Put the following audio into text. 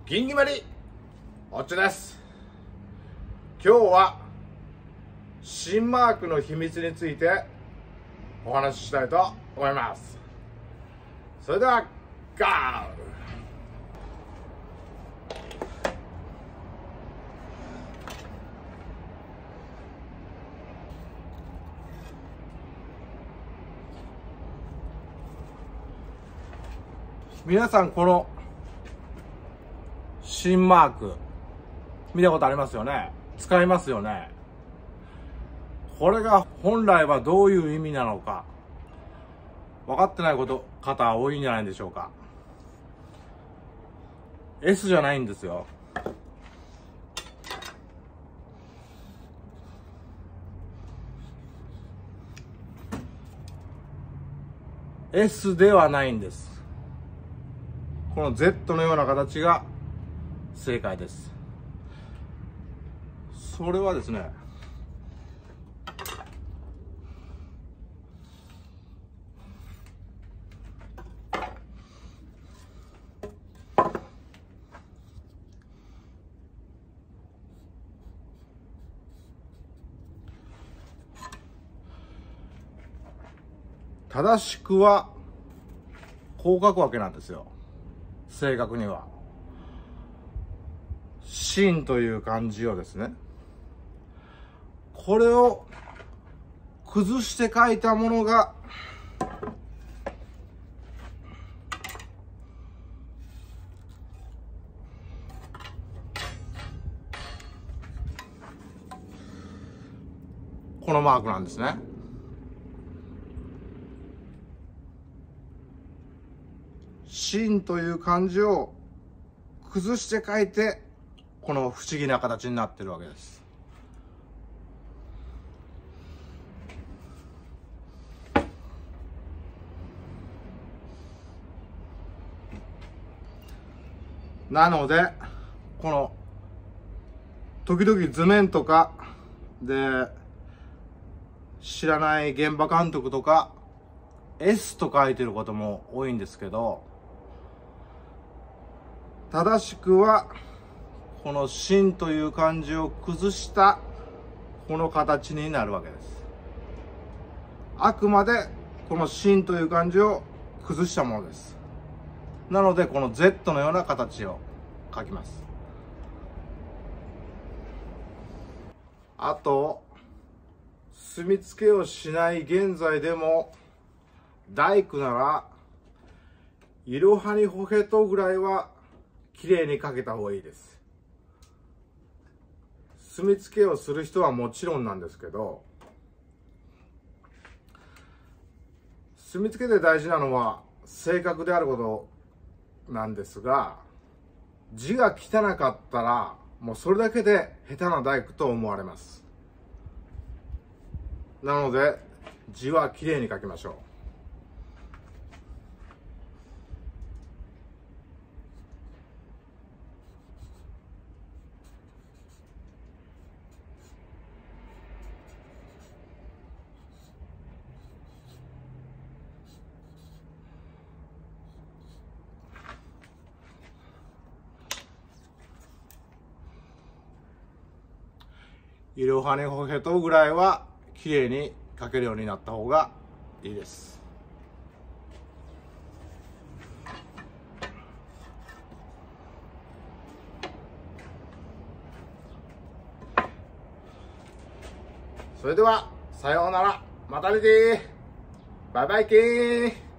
銀決まりおっちょです。今日は新マークの秘密についてお話ししたいと思います。それではゴー。皆さん、この新マーク見たことありますよね。使いますよね。これが本来はどういう意味なのか分かってない方多いんじゃないでしょうか。 S じゃないんですよ。S ではないんです。この Z のような形が正解です。それはですね、正しくはこう書くわけなんですよ。正確には真という漢字をですね、これを崩して書いたものがこのマークなんですね。真という漢字を崩して書いて、この不思議な形になってるわけです。なので、この時々図面とかで知らない現場監督とか S と書いてることも多いんですけど、正しくはこの真という漢字を崩したこの形になるわけです。あくまでこの真という漢字を崩したものです。なのでこの Z のような形を書きます。あと、墨付けをしない現在でも大工ならいろはにほへとぐらいはきれいに書けた方がいいです。墨付けをする人はもちろんなんですけど、墨付けで大事なのは正確であることなんですが、字が汚かったらもうそれだけで下手な大工と思われます。なので字はきれいに書きましょう。いろはにほへとぐらいはきれいに書けるようになった方がいいです。それではさようなら、またねてー、バイバイけー。